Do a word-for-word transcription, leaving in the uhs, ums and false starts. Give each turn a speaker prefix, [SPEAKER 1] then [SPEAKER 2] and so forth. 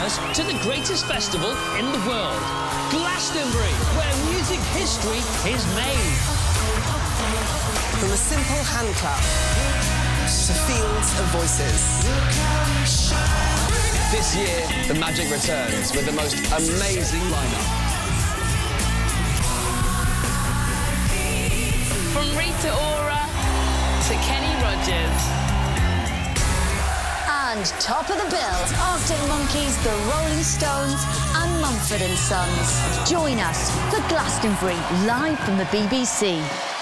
[SPEAKER 1] us to the greatest festival in the world, Glastonbury, where music history is made.
[SPEAKER 2] From a simple hand clap to fields of voices.
[SPEAKER 3] This year, the magic returns with the most amazing lineup.
[SPEAKER 4] From Rita Ora to Kenny Rogers.
[SPEAKER 5] And top of the bill, Arctic Monkeys, the Rolling Stones and Mumford and Sons. Join us for Glastonbury, live from the B B C.